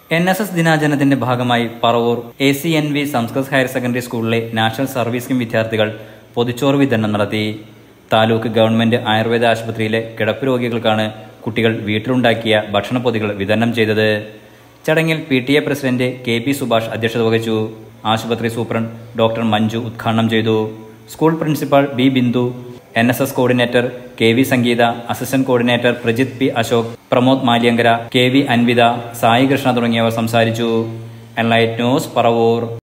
NSS ദിനാചരണത്തിന്റെ ഭാഗമായി Paravur ACNV Sanskrit higher secondary സ്കൂളിലെ നാഷണൽ സർവീസ് സ്കീം വിദ്യാർത്ഥികൾ പൊതിച്ചോറ് വിതരണം നടത്തി. താലൂക്ക് ഗവൺമെന്റ് ആയുർവേദ ആശുപത്രിയിലെ കിടപ്പ് രോഗികൾക്കാണ് കുട്ടികൾ വീട്ടിലുണ്ടാക്കിയ ഭക്ഷണപ്പൊതികൾ വിതരണം ചെയ്തത്. ചടങ്ങിൽ PTA പ്രസിഡന്റ് KP സുഭാഷ് അധ്യക്ഷത വഹിച്ചു. ആശുപത്രി സൂപ്രണ്ട് ഡോക്ടർ മഞ്ജു ഉദ്ഘാടനം ചെയ്തു. School principal B Bindu, NSS coordinator KV Sangeetha, assistant coordinator Prajith P Ashok, Pramod Maliyankara, KV Anvitha, Sai Krishna തുടങ്ങിയവർ സംസാരിച്ചു. Enlight news Paravur.